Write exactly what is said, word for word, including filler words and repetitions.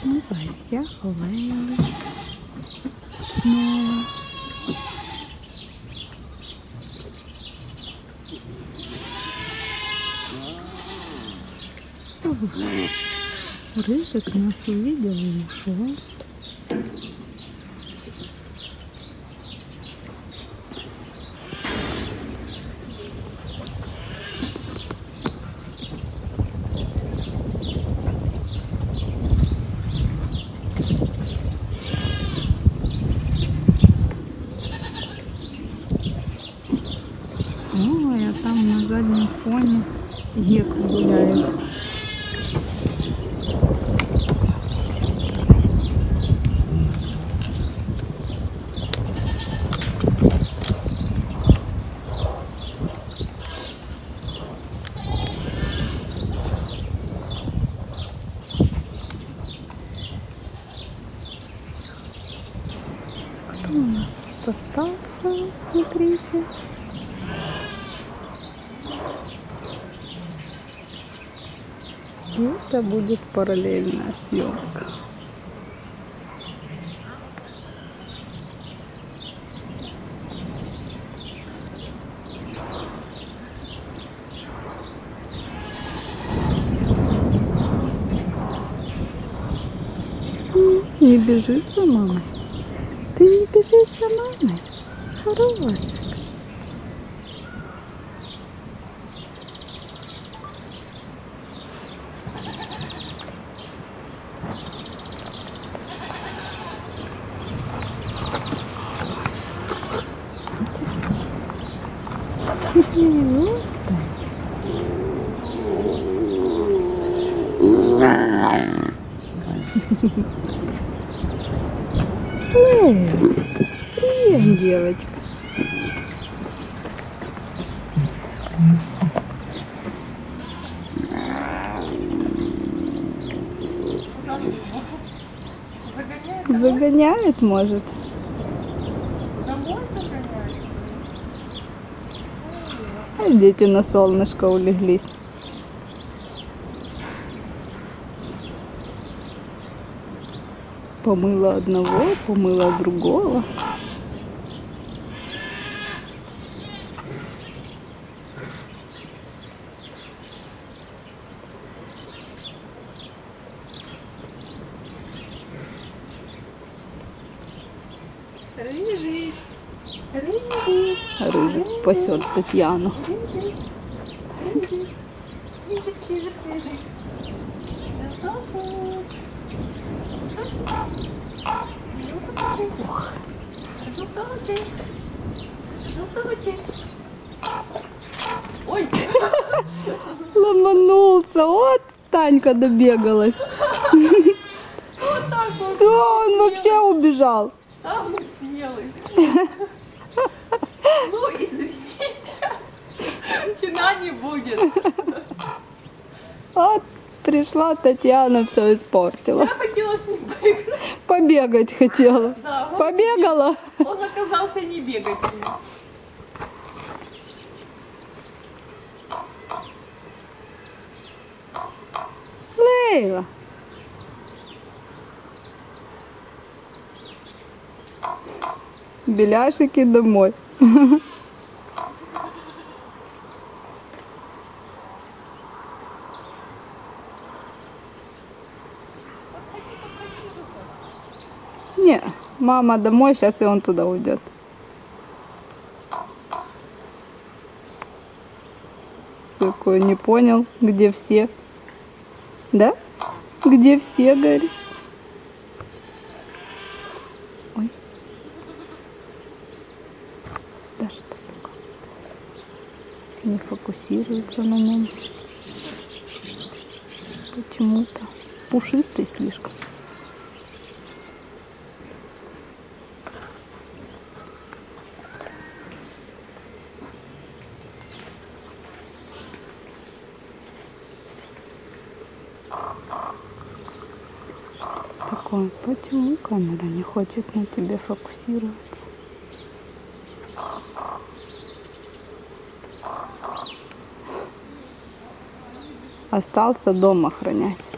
в гостях у Лейлы снова. Рыжик нас увидел и ушел. Ой, а там на заднем фоне Гек гуляет. Кто у нас тут остался? Смотрите. И это будет параллельная съемка. Не бежит за мамой. Ты не бежишь за мамой. Хороший. Вот так. Эй, привет, девочка. Загоняет, может. А дети на солнышко улеглись. Помыла одного, помыла другого. Рыжий, рыжий, Рыжик пасет Татьяну. рыжий, рыжий, рыжик, рыжик, рыжик. Ух. Ой, Ломанулся. Вот Танька добегалась. вот так вот. Все, он вообще убежал. Самый смелый. Ну, извините, кино не будет. Вот пришла Татьяна, все испортила. Я хотела с ним поиграть. Побегать хотела. Да, он, Побегала. он оказался не бегать. Лейла. Беляшики домой. Не, мама домой, сейчас и он туда уйдет. Такой не понял, где все. Да? Где все, говорит? Ой. Да что такое? Не фокусируется на нем. Почему-то пушистый слишком. Такое, почему камера не хочет на тебе фокусироваться? Остался дом охранять.